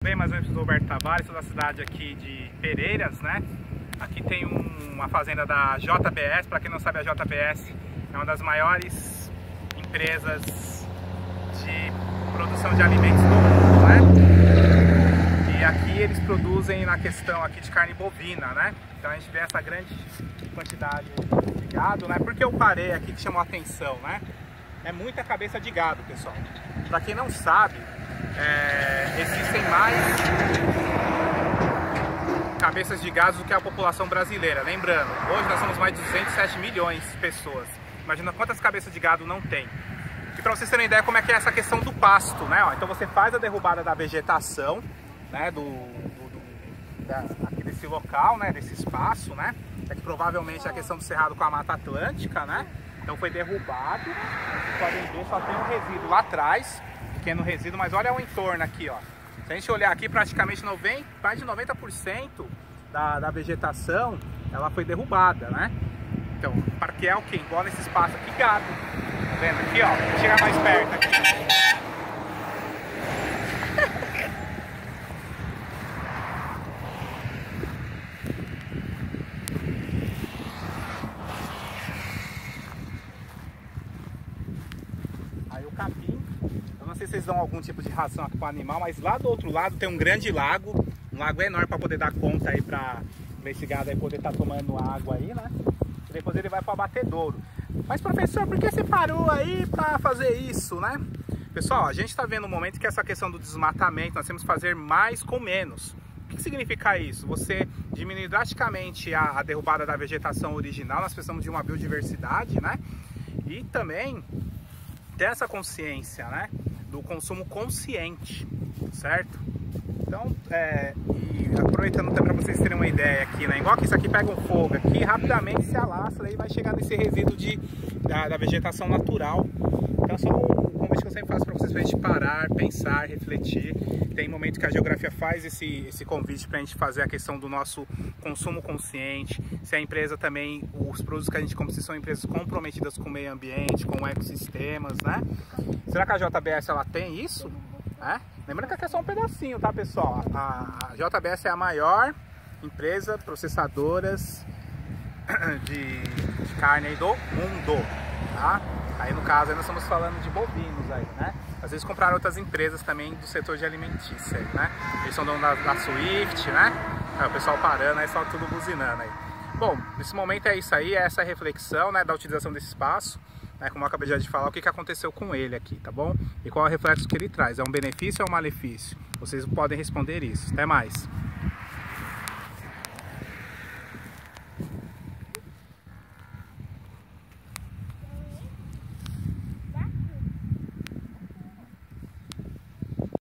Bem, mais ou menos, Roberto Tavares, sou da cidade aqui de Pereiras, né? Aqui tem uma fazenda da JBS. Para quem não sabe, a JBS é uma das maiores empresas de produção de alimentos do mundo, né? E aqui eles produzem na questão aqui de carne bovina, né? Então a gente vê essa grande quantidade de gado, né? Porque eu parei aqui que chamou a atenção, né? É muita cabeça de gado, pessoal. Para quem não sabe, existem mais cabeças de gado do que a população brasileira. Lembrando, hoje nós somos mais de 207 milhões de pessoas. Imagina quantas cabeças de gado não tem. E para vocês terem ideia como é que é essa questão do pasto, né? Então você faz a derrubada da vegetação, né? Aqui desse local, né? Desse espaço, né? É que provavelmente é a questão do cerrado com a Mata Atlântica, né? Então foi derrubado. Vocês podem ver, só tem um resíduo lá atrás, pequeno resíduo, mas olha o entorno aqui, ó. Se a gente olhar aqui, praticamente mais de 90% da vegetação, ela foi derrubada, né? Então, para que é o que? Igual nesse espaço aqui, gado. Tá vendo aqui, ó? Vou chegar mais perto aqui. Aí o capim, eu não sei se vocês dão algum tipo de ração aqui para o animal, mas lá do outro lado tem um grande lago, um lago enorme para poder dar conta aí para esse gado aí poder estar tomando água aí, né? E depois ele vai para o abatedouro. Mas professor, por que você parou aí para fazer isso, né? Pessoal, a gente está vendo um momento que essa questão do desmatamento, nós temos que fazer mais com menos. O que significa isso? Você diminuir drasticamente a derrubada da vegetação original, nós precisamos de uma biodiversidade, né? E também ter essa consciência, né, do consumo consciente, certo? Então, e aproveitando até para vocês terem uma ideia aqui, né, igual que isso aqui pega um fogo aqui, rapidamente se alastra e vai chegar nesse resíduo da vegetação natural. Então, só um convite que eu sempre faço para vocês, pra gente parar, pensar, refletir. Tem momento que a geografia faz esse convite para a gente fazer a questão do nosso consumo consciente. Se a empresa também, os produtos que a gente compra são empresas comprometidas com o meio ambiente, com ecossistemas, né? Será que a JBS ela tem isso? Lembrando que aqui é só um pedacinho, tá, pessoal? A JBS é a maior empresa processadora de carne aí do mundo, tá? Aí no caso aí nós estamos falando de bovinos aí, né? Às vezes compraram outras empresas também do setor de alimentícia, né? Eles são donos da Swift, né? Aí o pessoal parando aí, só tudo buzinando aí. Bom, nesse momento é isso aí, é essa reflexão, né, da utilização desse espaço, né? Como eu acabei já de falar, o que aconteceu com ele aqui, tá bom? E qual é o reflexo que ele traz? É um benefício ou um malefício? Vocês podem responder isso. Até mais!